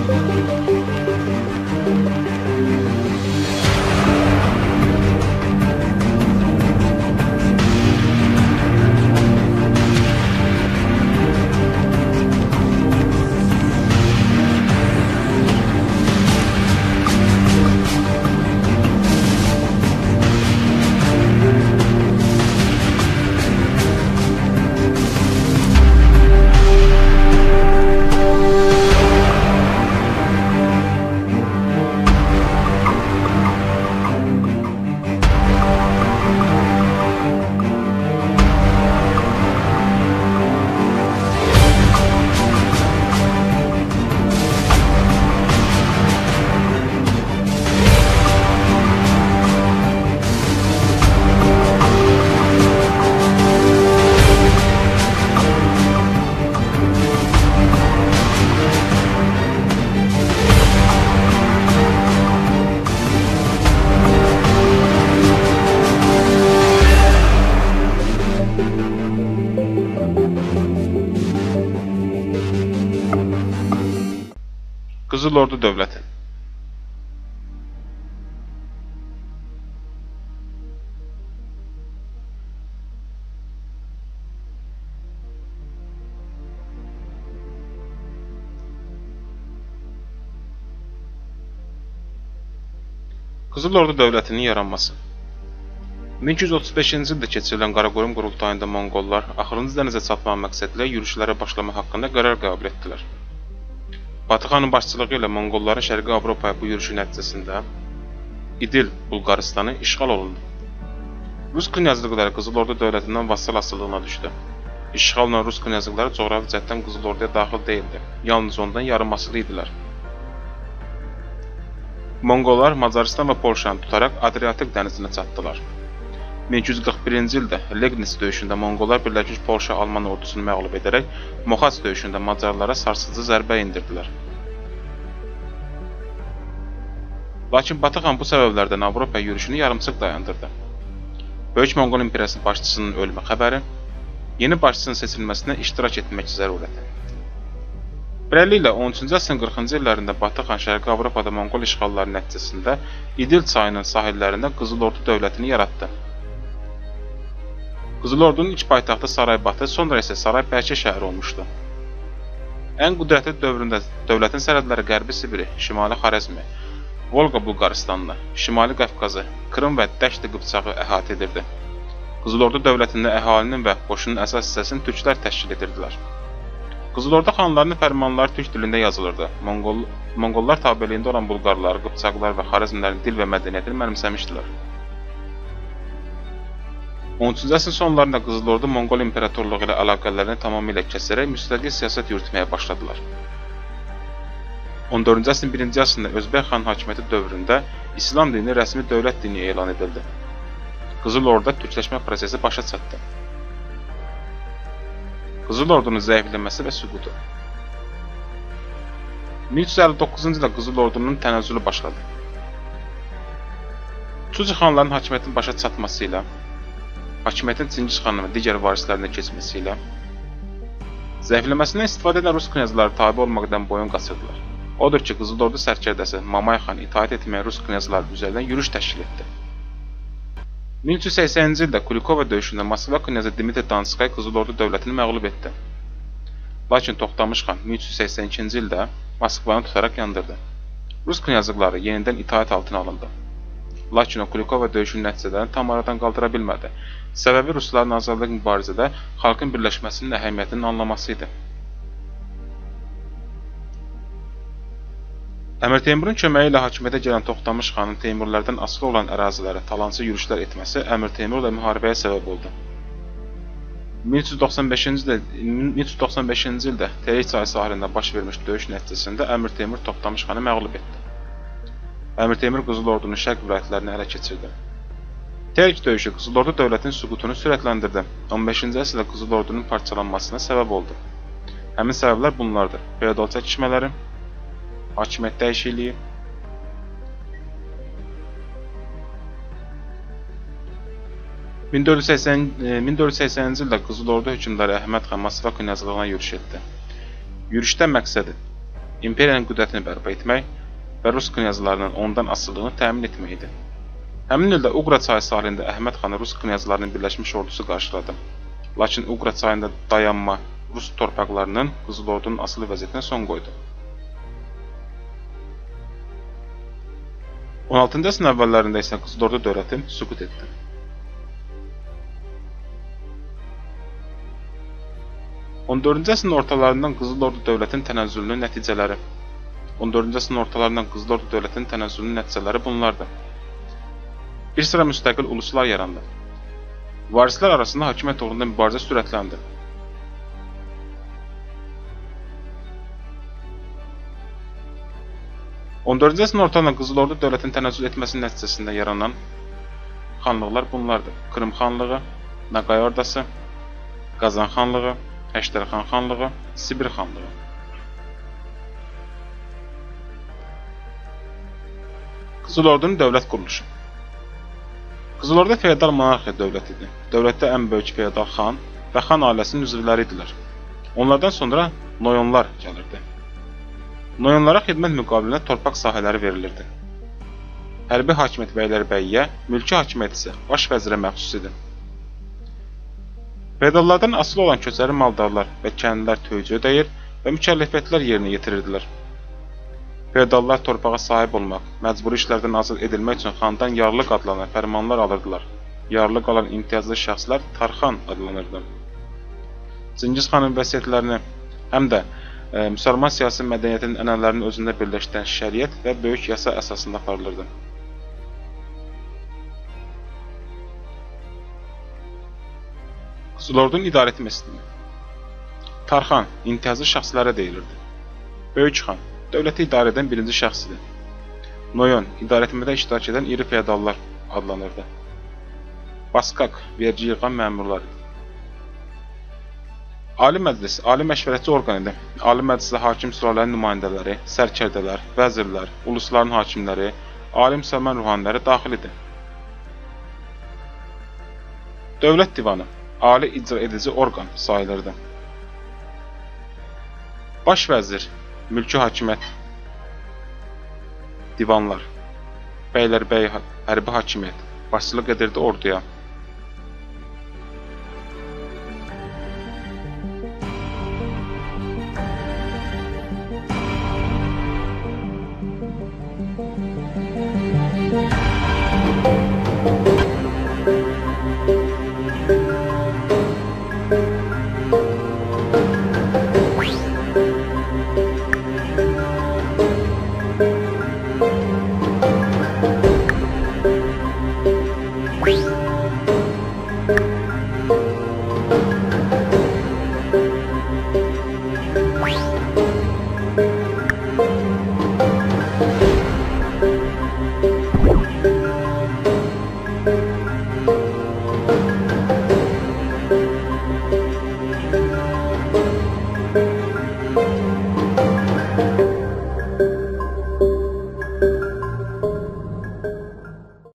Qızıl Ordu dövləti. Qızıl Ordu dövlətinin yaranması. 1235-ci ildə keçirilən Qaraqoyun qurultayında Monqollar axırıncı dənizə çatmaq məqsədilə yürüşlərə başlamaq haqqında qərar qəbul etdilər. Batı xanın başçılığı ilə Monqolların Şərqi Avropaya bu yürüşü nəticəsində İdil Bulqaristanı işğal olundu. Rus knyazlıqları Qızıl Ordu dövlətindən vassal asılılığına düşdü. İşğal Rus knyazlıqları coğrafi cəhətdən Qızıl Orduya daxil deyildi, yalnız ondan yarımasılı idilər. Monqollar Macaristan və Polşanı tutaraq Adriatik dənizinə çatdılar. 1241-ci ildə Legnis döyüşündə Monqollar Birləşmiş Polşa-Alman ordusunu məğlub edərək Moxac döyüşündə Macarlara sarsıcı zərbə endirdilər. Lakin Batı xan bu səbəblərdən Avropa yürüşünü yarımçıq dayandırdı. Böyük Monqol İmperiyasının başçısının ölümü xəbəri, yeni başçının seçilməsinə iştirak etmək zərurəti. Beləliklə, 13-cü əsrin 40-cı illərində Batı xan Şərqi Avropada Monqol işğalları nəticəsində İdil çayının sahillərində Qızıl Ordu dövlətini yaratdı. Qızıl Ordunun ilk paytaxtı Saraybatı, sonra isə Saraybəlkə şəhəri olmuşdu. Ən qüdrətli dövründə dövlətin sərhədləri Qərbi Sibiri, Şimali Xarəzmi, Volqa Bulqaristanını, Şimali Qafqazı, Krım və Dəşti Qıpçağı əhatə edirdi. Qızıl Ordu dövlətində əhalinin və qoşunun əsas hissəsini türklər təşkil edirdilər. Qızıl Ordu xanlarının fərmanları türk dilində yazılırdı. Monqollar tabeliyində olan Bulqarlar, Qıpçaqlar və Xarəzmlərin dil və mədəniyyətini mənimsəmişdilər. 13-cü əsrin sonlarında Qızıl Ordu Monqol İmperatorluğu ilə əlaqələrini tamamilə kəsərək müstəqil siyasət yürütməyə başladılar. 14-cü əsrin 1-ci əsrində Özbək xan hakimiyyəti dövründə İslam dini rəsmi dövlət dini elan edildi. Qızıl Orduda türkləşmə prosesi başa çatdı. Qızıl Ordunun zəifləməsi və süqutu. 1359-cu ildə Qızıl Ordunun tənəzzülü başladı. Çuci xanların hakimiyyətin başa çatması ilə, hakimiyyətin Çingiz xanın və digər varislərinə keçməsi ilə, zəifləməsindən istifadə edən Rus knyazları tabi olmaqdan boyun qaçırdılar. Odur ki, Qızıl Ordu sərkərdəsi Mamay xan itaat etməyən Rus knyazları üzərindən yürüş təşkil etdi. 1380-ci ildə Kulikova döyüşündə Moskva knyazı Dmitri Donskay Qızıl Ordu dövlətini məğlub etdi. Lakin Toxtamış xan 1382-ci ildə Moskvanı tutaraq yandırdı. Rus knyazlıqları yenidən itaat altına alındı. Lakin o Kulikova döyüşünün nəticələrini tam aradan qaldıra bilmədi. Səbəbi Rusların azadlıq mübarizədə xalqın birləşməsinin əhəmiyyətinin anlaması idi. Əmir Teymurun köməyi ilə hakimiyyətə gələn Toxtamış xanın Teymurlərdən asılı olan ərazilərə talancı yürüşlər etməsi Əmir Teymurla müharibəyə səbəb oldu. 1395-ci ildə Terey çayı sahilində baş vermiş döyüş nəticəsində Əmir Teymur Toxtamış xanı məğlub etdi. Əmir Teymur Qızıl Ordunun şərq vilayətlərini ələ keçirdi. Terey döyüşü Qızıl Ordu dövlətinin süqutunu sürətləndirdi. 15-ci əsrdə Qızıl Ordunun parçalanmasına səbəb oldu. Həmin səbəblər bunlardır: feodal çəkişmələri, hakimiyyət dəyişikliyi, – 1480-ci ildə Qızıl Ordu hökmdarı Əhməd xan Moskva knyazlığına yürüş etdi. Yürüşdə məqsədi: imperiyanın qüdrətini bərpa etmək və Rus knyazlarının ondan asılılığını təmin etmək idi. Həmin ildə Uqra çayı sahilində Əhməd xanı Rus knyazlarının birləşmiş ordusu qarşıladı. Lakin Uqra çayında dayanma Rus torpaqlarının Qızıl Ordunun asılı vəziyyətinə son qoydu. 16-cı əsrin əvvəllərində isə Qızıl Ordu dövləti süqut etdi. 14-cü əsrin ortalarından Qızıl Ordu dövlətinin tənəzzülünün nəticələri. 14-cü əsrin ortalarından Qızıl Ordu dövlətinin tənəzzülünün nəticələri bunlardır. Bir sıra müstəqil uluslar yarandı. Varislər arasında hakimiyyət uğrunda mübarizə sürətləndi. (14-cü əsrin ortalarında Qızıl Ordu dövlətinin tənəzzül etməsinin nəticəsində yaranan xanlıqlar bunlardır. Krım xanlığı, Naqay Ordası, Qazan xanlığı, Həştərxan xanlığı, Sibir xanlığı. Qızıl Ordunun dövlət quruluşu. Qızıl Ordu feodal monarxiya dövlət idi. Dövlətdə ən böyük feodal xan və xan ailəsinin üzvləri idilər. Onlardan sonra noyonlar gəlirdi. Noyonlara xidmət müqabilində torpaq sahələri verilirdi. Hərbi hakimiyyət bəylərbəyyə, mülki hakimiyyət isə baş vəzirə məxsus idi. Feodallardan asılı olan köçəri maldarlar və kəndlilər töycə ödəyir və mükəlləfiyyətlər yerinə yetirirdilər. Feodallar torpağa sahib olmaq, məcburi işlərdən azad edilmək üçün xandan yarlıq adlanan fərmanlar alırdılar. Yarlıq alan imtiyazlı şəxslər Tarxan adlanırdı. Çingiz xanın vəsiyyətlərini həm də müsəlman siyasi mədəniyyətinin ənənələrini özündə birləşdirən şəriət və böyük yasa əsasında aparılırdı. Qızıl Ordunun idarə etmə sistemi. Tarxan imtiyazlı şəxslərə deyilirdi. Böyük xan dövləti idarə edən birinci şəxs idi. Noyon idarə etmədə iştirak edən iri feodallar adlanırdı. Baskak vergi yığan məmurlar idi. Ali Məclis, ali məşvərətçi orqan idi. Ali Məclisə hakim sülalənin nümayəndələri, sərkərdələr, vəzirlər, ulusların hakimləri, ali müsəlman ruhaniləri daxil idi. Dövlət divanı, ali icra edici orqan sayılırdı. Baş vəzir, mülki hakimiyyət, divanlar, bəylərbəy hərbi hakimiyyət başçılıq edirdi orduya.